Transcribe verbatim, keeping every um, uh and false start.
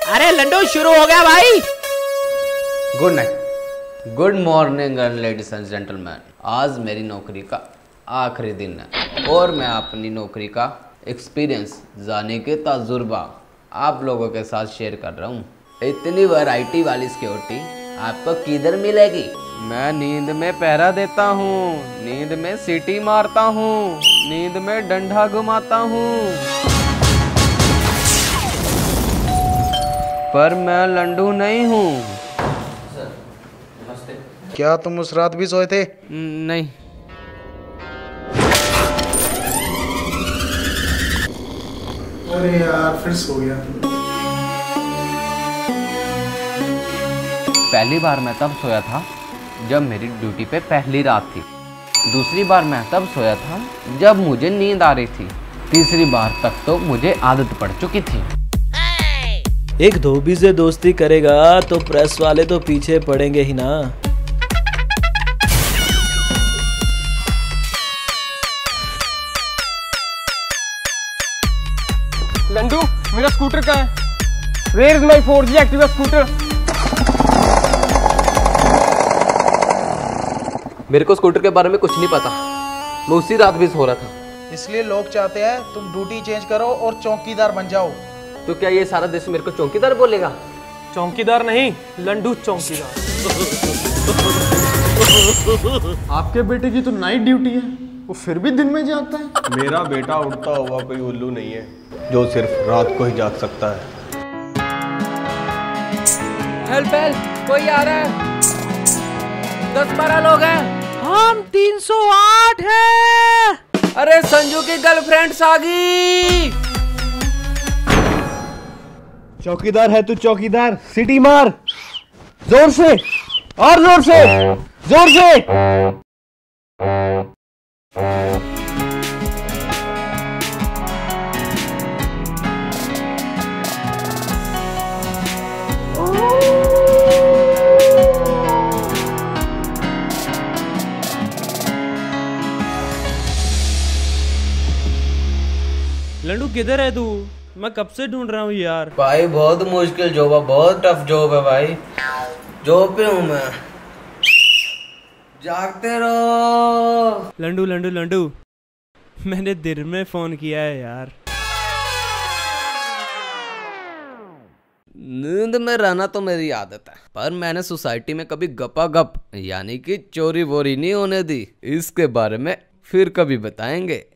अरे लड्डू शुरू हो गया भाई। Good night, good morning ladies and gentleman. आज मेरी नौकरी का आखिरी दिन है और मैं अपनी नौकरी का एक्सपीरियंस जाने के तजुर्बा आप लोगों के साथ शेयर कर रहा हूँ। इतनी वैरायटी वाली सिक्योरिटी आपको किधर मिलेगी? मैं नींद में पहरा देता हूँ, नींद में सीटी मारता हूँ, नींद में डंडा घुमाता हूँ, पर मैं लंडू नहीं हूँ। नमस्ते। क्या तुम उस रात भी सोए थे? नहीं। अरे यार फिर सो गया। पहली बार मैं तब सोया था जब मेरी ड्यूटी पे पहली रात थी। दूसरी बार मैं तब सोया था जब मुझे नींद आ रही थी। तीसरी बार तक तो मुझे आदत पड़ चुकी थी। एक धोबी से दोस्ती करेगा तो प्रेस वाले तो पीछे पड़ेंगे ही ना। लंडू, मेरा स्कूटर कहाँ है? Where is my four G Activa scooter? मेरे को स्कूटर के बारे में कुछ नहीं पता, मैं उसी रात भी सो रहा था। इसलिए लोग चाहते हैं तुम ड्यूटी चेंज करो और चौकीदार बन जाओ। तो क्या ये सारा देश मेरे को चौकीदार बोलेगा? चौकीदार नहीं, लंडू चौकीदार। आपके बेटे की तो नाइट ड्यूटी है, वो फिर भी दिन में जागता है। मेरा बेटा उड़ता हुआ कोई उल्लू नहीं है जो सिर्फ रात को ही जाग सकता है। हेल्प हेल्प, कोई आ रहा है। दस बारह लोग हैं। हम तीन सौ आठ है। अरे संजू की गर्लफ्रेंड्स आ गई। चौकीदार है तू चौकीदार, सीटी मार जोर से और जोर से, जोर से। लंडू किधर है तू? मैं कब से ढूंढ रहा हूँ यार। भाई बहुत मुश्किल जॉब है, बहुत टफ जॉब है भाई। जॉब पे हूँ मैं। जागते रहो। लंडू लंडू लंडू, मैंने दिन में फोन किया है यार। नींद में रहना तो मेरी आदत है, पर मैंने सोसाइटी में कभी गपा गप यानी कि चोरी वोरी नहीं होने दी। इसके बारे में फिर कभी बताएंगे।